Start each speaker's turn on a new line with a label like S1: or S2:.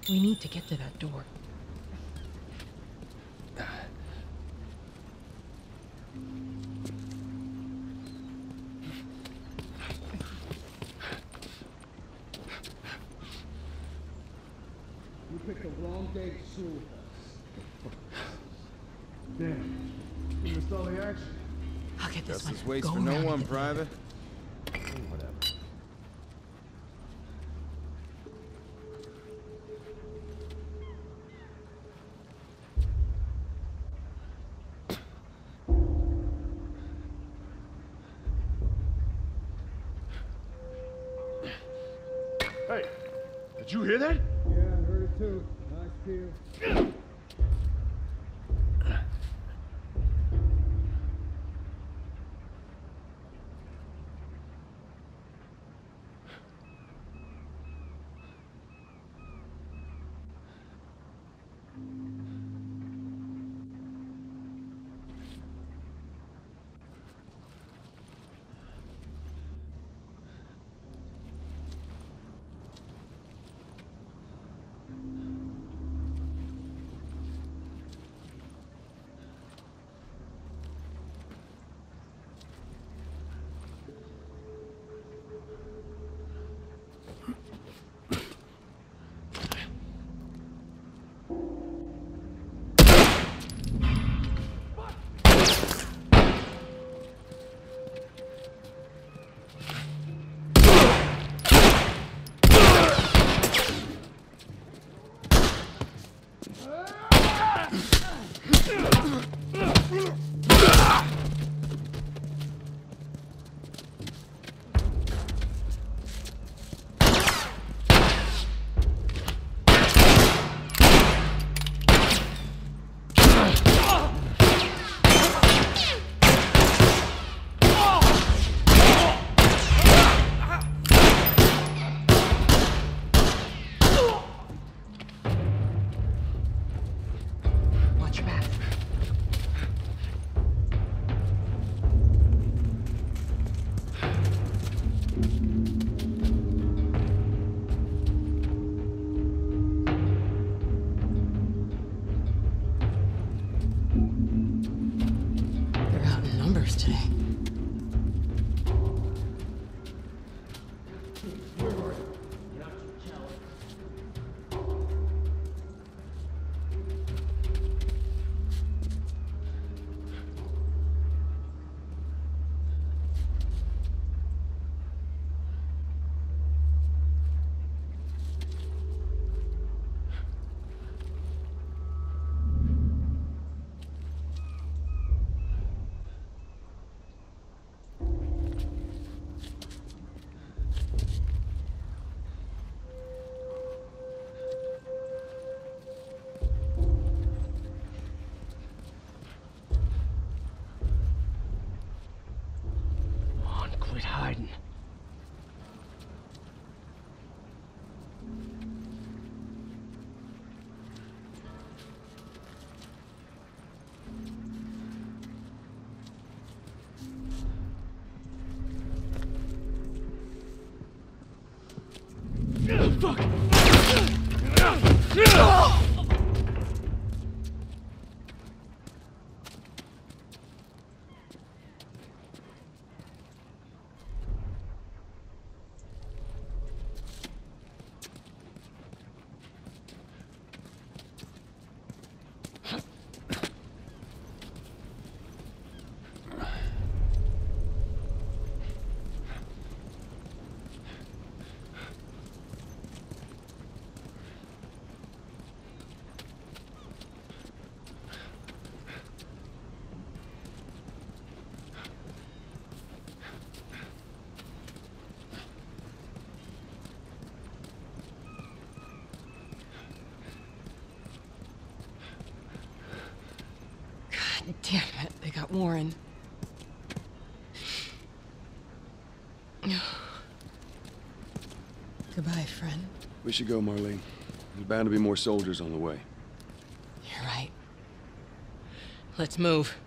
S1: We need to get to that door.
S2: You picked the wrong day to school with us. Damn. You missed all the action.
S1: I'll get this
S3: Justice
S1: one.
S3: waits
S1: Go
S3: for no
S1: around
S3: one,
S1: and get
S3: Private.
S2: Whatever.
S4: Hey, did you hear that?
S2: Yeah, I heard it too. Nice view.
S1: Watch your back. They're out in numbers today. Quit hiding. Fuck! Damn it, they got Warren. Goodbye, friend.
S4: We should go, Marlene. There's bound to be more soldiers on the way.
S1: You're right. Let's move.